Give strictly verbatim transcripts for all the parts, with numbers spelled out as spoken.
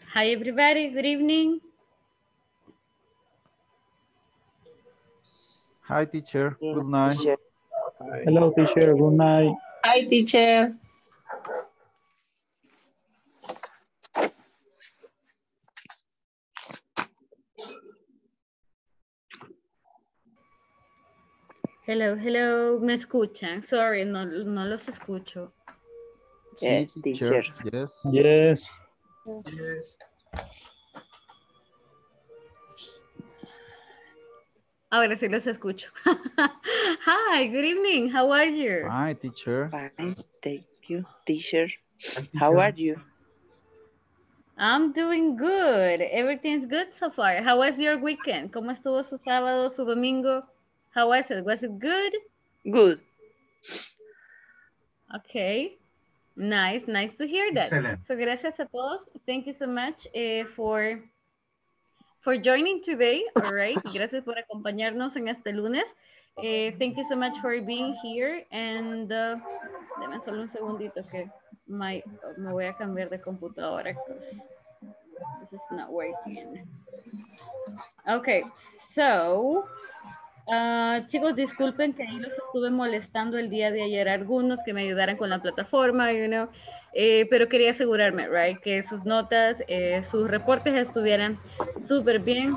Hi, everybody. Good evening. Hi, teacher. Good night. Hello, teacher. Good night. Hi, teacher. Hello, hello. ¿Me escuchan? Sorry, no, no los escucho. Sí, Yes, teacher. teacher. Yes. Yes. Yes. Ahora sí los escucho. Hi, good evening. How are you? Hi, teacher. Fine, thank you, teacher. Hi, How teacher. are you? I'm doing good. Everything's good so far. How was your weekend? ¿Cómo estuvo su sábado, su domingo? How was it? Was it good? Good. Okay. Nice, nice to hear that. Excellent. So gracias a todos. Thank you so much eh, for, for joining today. All right. Gracias por acompañarnos en este lunes. Eh, thank you so much for being here. And uh, deme solo un segundito que my, me voy a cambiar de computadora because this is not working. Okay, so Uh, chicos, disculpen que ahí los estuve molestando el día de ayer algunos que me ayudaran con la plataforma, you know, eh, pero quería asegurarme, right, que sus notas, eh, sus reportes estuvieran súper bien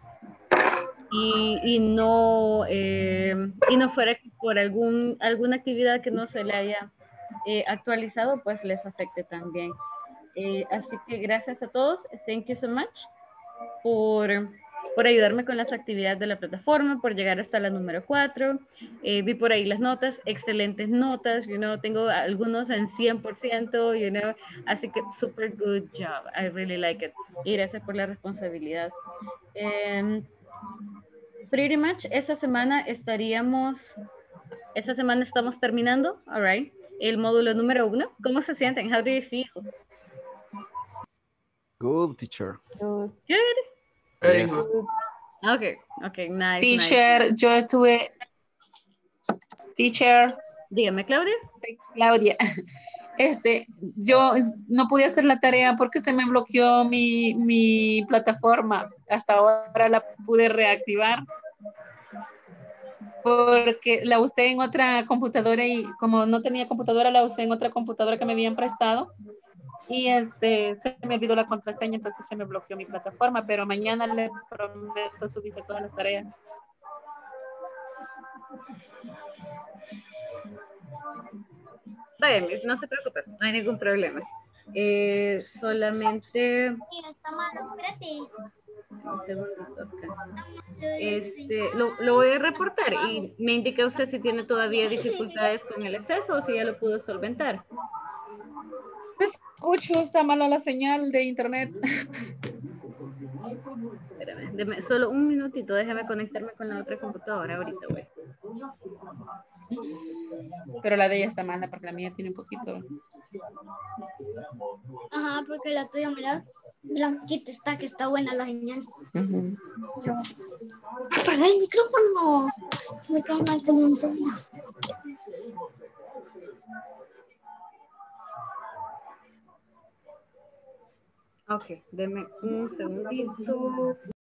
y, y no eh, y no fuera que por algún alguna actividad que no se le haya eh, actualizado, pues les afecte también. Eh, así que gracias a todos, thank you so much por por ayudarme con las actividades de la plataforma, por llegar hasta la número cuatro. Eh, vi por ahí las notas, excelentes notas, you know, tengo algunos en cien por ciento, you know, así que super good job, I really like it. Y gracias por la responsabilidad. Um, pretty much, esta semana estaríamos, esta semana estamos terminando, all right, el módulo número uno. ¿Cómo se sienten? How do you feel? Good, teacher. Good. Very Yes. good. Okay, okay, nice, Teacher, nice. yo estuve... Teacher, Dígame, Claudia. soy Claudia. Este, yo no pude hacer la tarea porque se me bloqueó mi, mi plataforma. Hasta ahora la pude reactivar porque la usé en otra computadora y como no tenía computadora, la usé en otra computadora que me habían prestado. Y este, se me olvidó la contraseña, entonces se me bloqueó mi plataforma, pero mañana le prometo subir todas las tareas. Vaya, Miss, no se preocupe, no hay ningún problema. Eh, solamente... Está malo, espérate. Un segundito acá. Este, lo, lo voy a reportar y me indica usted si tiene todavía dificultades con el acceso o si ya lo pudo solventar. No escucho, está mala la señal de internet. Espérame, deme solo un minutito, déjame conectarme con la otra computadora ahorita, güey. Pero la de ella está mala porque la mía tiene un poquito. Ajá, porque la tuya, mira, blanquita está, que está buena la señal. Uh-huh. Pero... ¡apaga el micrófono! Me cae mal que me enseñas. Ok, deme un segundito.